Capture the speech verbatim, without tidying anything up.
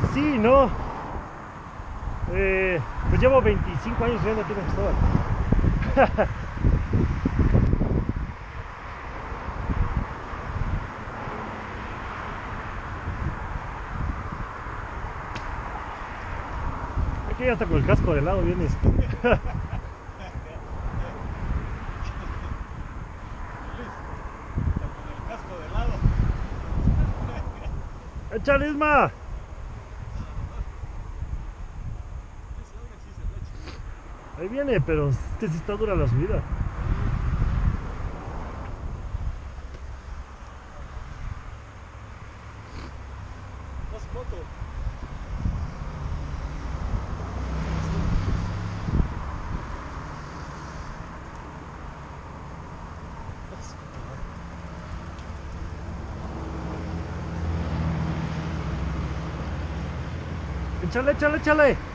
sí, ¿no? Eh, pues llevo veinticinco años viviendo aquí en Cristóbal. Aquí hasta con el casco de lado vienes. ¡Échale, Isma! Ahí viene, pero es que sí está dura la subida. Échale, échale, échale.